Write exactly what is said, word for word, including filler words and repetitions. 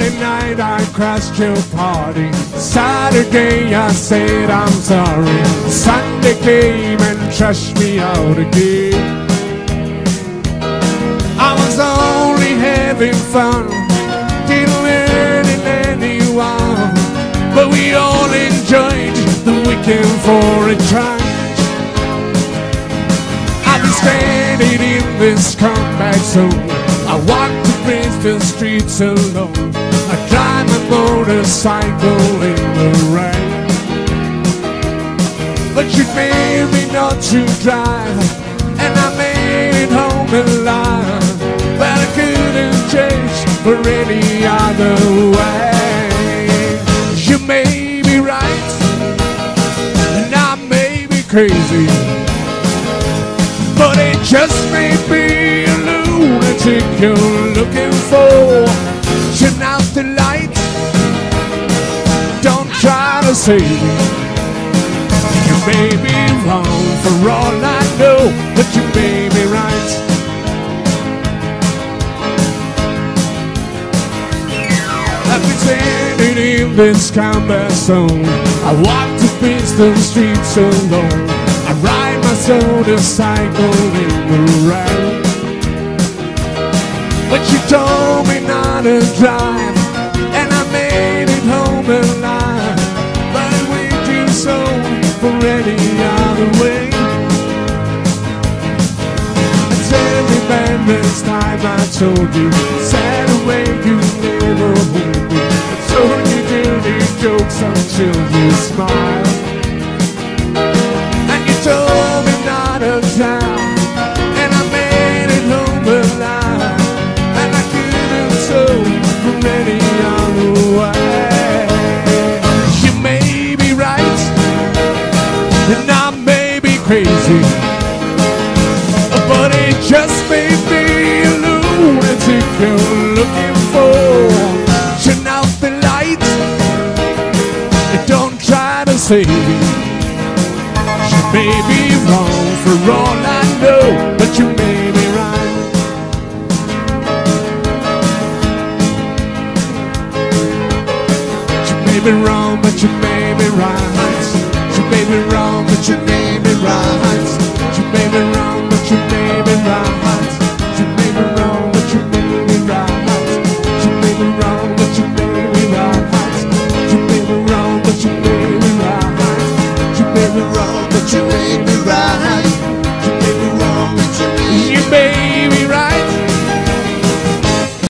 Friday night I crashed your party. Saturday I said I'm sorry. Sunday came and trashed me out again. I was only having fun, didn't hurt anyone, but we all enjoyed the weekend for a change. I've been stranded in this combat zone. I walk to bridge the streets alone. I drive my motorcycle in the rain. But you made me not to drive, and I made it home alive. But I couldn't change for any other way. You may be right, and I may be crazy, but it just may be a lunatic you're looking for. Turn out the light, don't try to save me. You may be wrong for all I know, but you may be right. I've been standing in this combat zone. I walk to beat the streets alone. I ride my motorcycle in the rain. But you told me not to drive, and I made it home alive. But I went too soon for any other way. I tell me back this time I told you, sad away you never hold me. I told you dirty jokes until you smile. And you told me not to drive, and I made it home alive. And I couldn't solve for any other way. You may be right, and I may be crazy, but it just may be a lunatic you're looking for. Turn out the light, don't try to save me. You may be wrong for all I know, but you may be right. You may be wrong, but you may be right. You may be wrong, but you may